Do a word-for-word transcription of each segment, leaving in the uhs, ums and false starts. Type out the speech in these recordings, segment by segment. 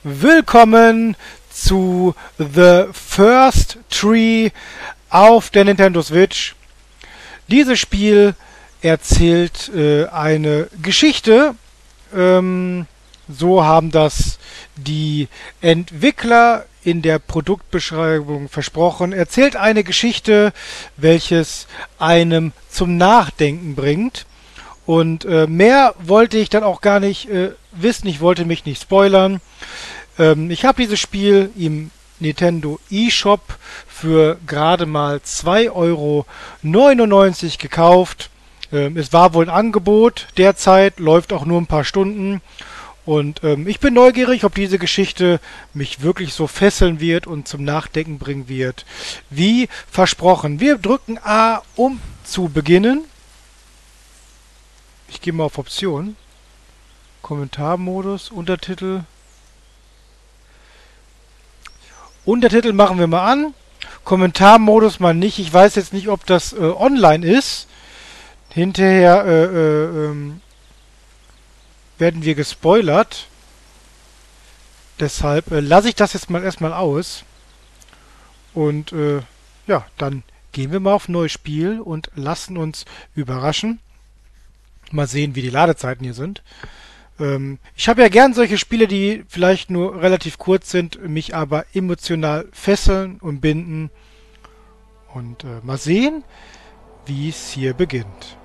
Willkommen zu The First Tree auf der Nintendo Switch. Dieses Spiel erzählt äh, eine Geschichte. Ähm, so haben das die Entwickler in der Produktbeschreibung versprochen. Erzählt eine Geschichte, welches einem zum Nachdenken bringt. Und äh, mehr wollte ich dann auch gar nicht äh, wissen. Ich wollte mich nicht spoilern. Ähm, ich habe dieses Spiel im Nintendo eShop für gerade mal zwei Euro neunundneunzig gekauft. Ähm, es war wohl ein Angebot derzeit, läuft auch nur ein paar Stunden. Und ähm, ich bin neugierig, ob diese Geschichte mich wirklich so fesseln wird und zum Nachdenken bringen wird. Wie versprochen. Wir drücken A, um zu beginnen. Ich gehe mal auf Option. Kommentarmodus, Untertitel. Untertitel machen wir mal an. Kommentarmodus mal nicht. Ich weiß jetzt nicht, ob das äh, online ist. Hinterher äh, äh, ähm, werden wir gespoilert. Deshalb äh, lasse ich das jetzt mal erstmal aus. Und äh, ja, dann gehen wir mal auf neues Spiel und lassen uns überraschen. Mal sehen, wie die Ladezeiten hier sind. Ähm, ich habe ja gern solche Spiele, die vielleicht nur relativ kurz sind, mich aber emotional fesseln und binden. Und äh, mal sehen, wie es hier beginnt.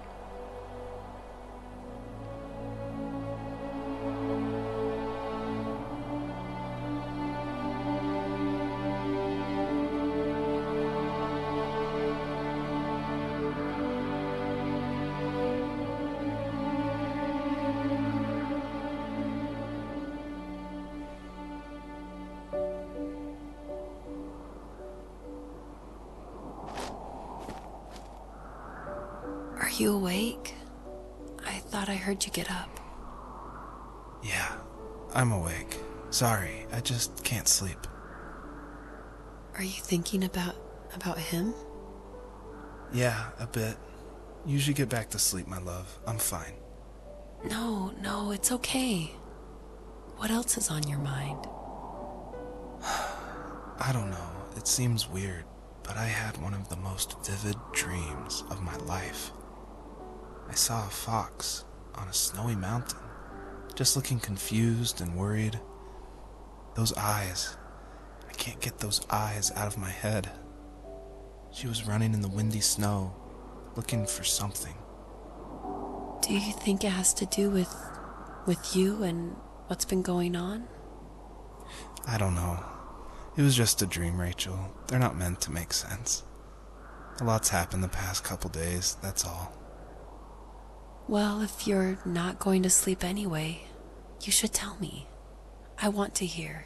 Are you awake? I thought I heard you get up. Yeah, I'm awake. Sorry, I just can't sleep. Are you thinking about about him? Yeah, a bit. You should get back to sleep, my love. I'm fine. No, no, it's okay. What else is on your mind? I don't know. It seems weird, but I had one of the most vivid dreams of my life. I saw a fox on a snowy mountain, just looking confused and worried. Those eyes. I can't get those eyes out of my head. She was running in the windy snow, looking for something. Do you think it has to do with with you and what's been going on? I don't know. It was just a dream, Rachel. They're not meant to make sense. A lot's happened the past couple days, that's all. Well, if you're not going to sleep anyway, you should tell me. I want to hear.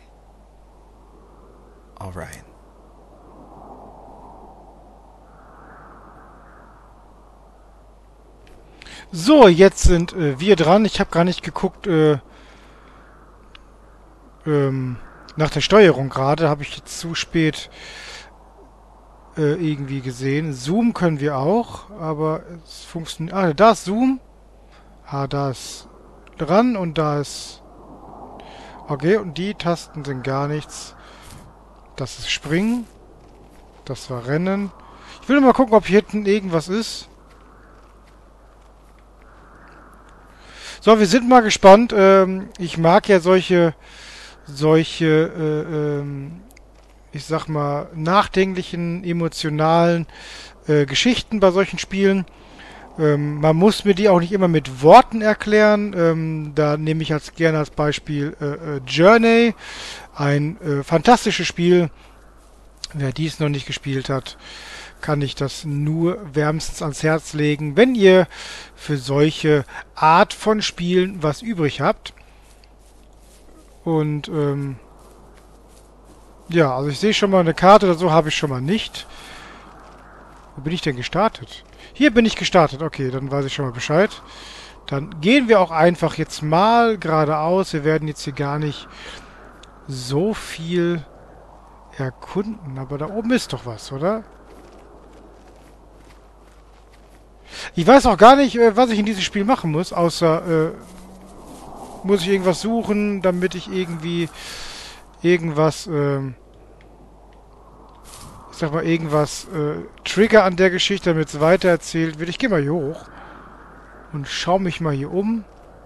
All right. So, jetzt sind äh, wir dran. Ich habe gar nicht geguckt äh, ähm, nach der Steuerung gerade. Habe ich jetzt zu spät äh, irgendwie gesehen. Zoom können wir auch, aber es funktioniert... Ah, da ist Zoom. Ah, da ist dran und da ist... Okay, und die Tasten sind gar nichts. Das ist Springen. Das war Rennen. Ich will mal gucken, ob hier hinten irgendwas ist. So, wir sind mal gespannt. Ähm, ich mag ja solche, solche, äh, ähm, ich sag mal, nachdenklichen, emotionalen äh, Geschichten bei solchen Spielen. Ähm, man muss mir die auch nicht immer mit Worten erklären. Ähm, da nehme ich als gerne als Beispiel äh, äh, Journey. Ein äh, fantastisches Spiel. Wer dies noch nicht gespielt hat, kann ich das nur wärmstens ans Herz legen, wenn ihr für solche Art von Spielen was übrig habt. Und ähm, ja, also ich sehe schon mal eine Karte oder so habe ich schon mal nicht. Wo bin ich denn gestartet? Hier bin ich gestartet. Okay, dann weiß ich schon mal Bescheid. Dann gehen wir auch einfach jetzt mal geradeaus. Wir werden jetzt hier gar nicht so viel erkunden. Aber da oben ist doch was, oder? Ich weiß auch gar nicht, was ich in diesem Spiel machen muss, außer äh, muss ich irgendwas suchen, damit ich irgendwie irgendwas, ähm, ich sag mal, irgendwas äh, Trigger an der Geschichte, damit es weitererzählt wird. Ich gehe mal hier hoch und schaue mich mal hier um.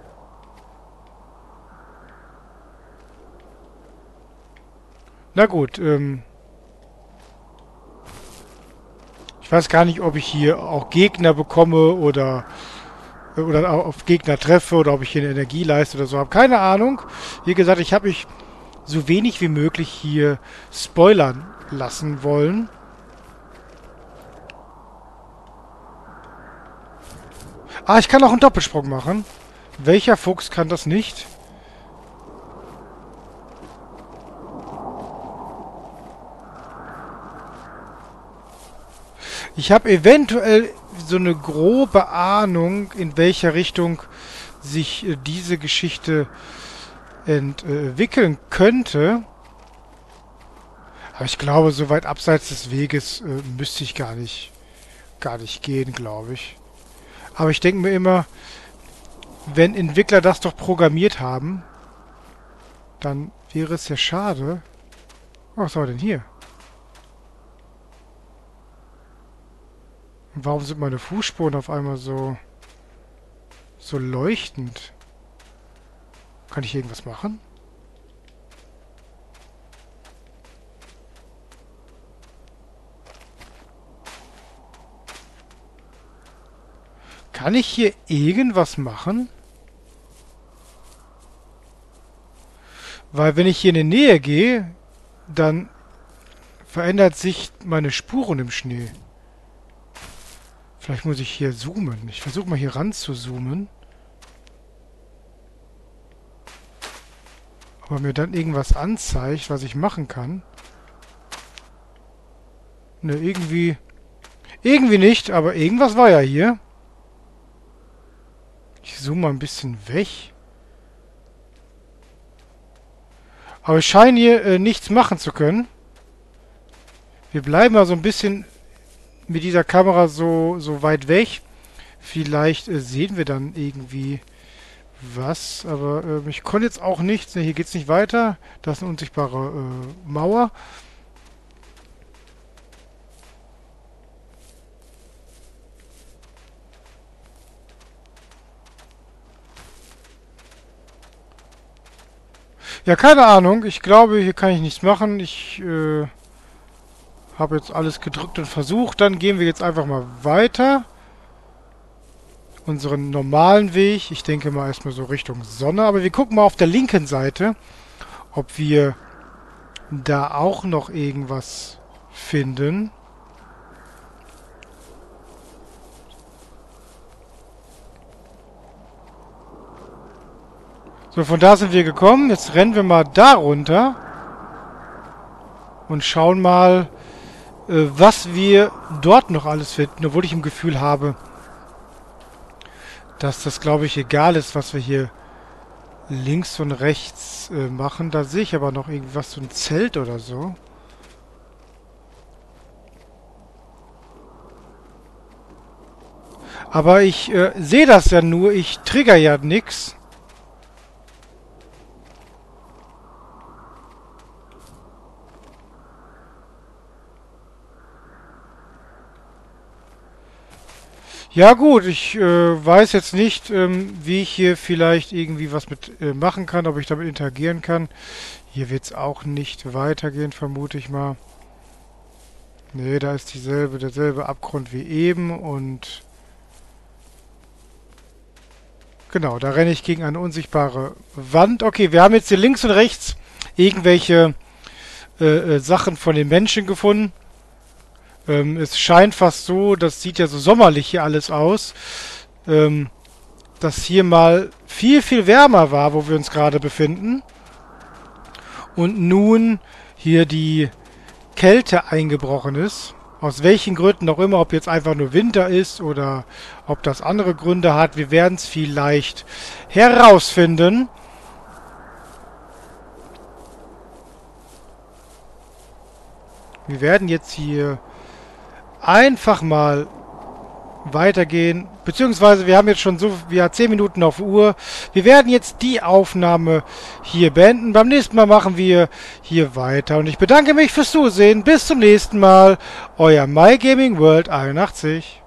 Na gut, ähm... ich weiß gar nicht, ob ich hier auch Gegner bekomme oder, oder auf Gegner treffe oder ob ich hier eine Energieleiste oder so habe. Keine Ahnung. Wie gesagt, ich habe mich so wenig wie möglich hier spoilern lassen wollen. Ah, ich kann auch einen Doppelsprung machen. Welcher Fuchs kann das nicht? Ich habe eventuell so eine grobe Ahnung, in welcher Richtung sich äh, diese Geschichte entwickeln könnte. Aber ich glaube, so weit abseits des Weges äh, müsste ich gar nicht, gar nicht gehen, glaube ich. Aber ich denke mir immer, wenn Entwickler das doch programmiert haben, dann wäre es ja schade. Oh, was haben wir denn hier? Und warum sind meine Fußspuren auf einmal so, so leuchtend? Kann ich hier irgendwas machen? Kann ich hier irgendwas machen? Weil wenn ich hier in die Nähe gehe, dann verändert sich meine Spuren im Schnee. Vielleicht muss ich hier zoomen. Ich versuche mal hier ran zu zoomen. Ob er mir dann irgendwas anzeigt, was ich machen kann. Ne, irgendwie... Irgendwie nicht, aber irgendwas war ja hier. Ich zoome mal ein bisschen weg. Aber ich scheine hier äh, nichts machen zu können. Wir bleiben mal so ein bisschen mit dieser Kamera so, so weit weg. Vielleicht äh, sehen wir dann irgendwie was. Aber äh, ich konnte jetzt auch nichts. Ne, hier geht es nicht weiter. Das ist eine unsichtbare äh, Mauer. Ja, keine Ahnung. Ich glaube, hier kann ich nichts machen. Ich äh, habe jetzt alles gedrückt und versucht. Dann gehen wir jetzt einfach mal weiter. Unseren normalen Weg. Ich denke mal erstmal so Richtung Sonne. Aber wir gucken mal auf der linken Seite, ob wir da auch noch irgendwas finden. So, von da sind wir gekommen. Jetzt rennen wir mal da runter und schauen mal, äh, was wir dort noch alles finden. Obwohl ich im Gefühl habe, dass das, glaube ich, egal ist, was wir hier links und rechts äh, machen. Da sehe ich aber noch irgendwas, so ein Zelt oder so. Aber ich äh, sehe das ja nur, ich trigger ja nix. Ja gut, ich äh, weiß jetzt nicht, ähm, wie ich hier vielleicht irgendwie was mit äh, machen kann, ob ich damit interagieren kann. Hier wird es auch nicht weitergehen, vermute ich mal. Nee, da ist dieselbe, derselbe Abgrund wie eben und... Genau, da renne ich gegen eine unsichtbare Wand. Okay, wir haben jetzt hier links und rechts irgendwelche äh, äh, Sachen von den Menschen gefunden. Ähm, es scheint fast so, das sieht ja so sommerlich hier alles aus, ähm, dass hier mal viel, viel wärmer war, wo wir uns gerade befinden. Und nun hier die Kälte eingebrochen ist. Aus welchen Gründen auch immer, ob jetzt einfach nur Winter ist oder ob das andere Gründe hat. Wir werden es vielleicht herausfinden. Wir werden jetzt hier einfach mal weitergehen, beziehungsweise wir haben jetzt schon so, wir haben zehn Minuten auf Uhr. Wir werden jetzt die Aufnahme hier beenden. Beim nächsten Mal machen wir hier weiter. Und ich bedanke mich fürs Zusehen. Bis zum nächsten Mal. Euer MyGamingWorld einundachtzig.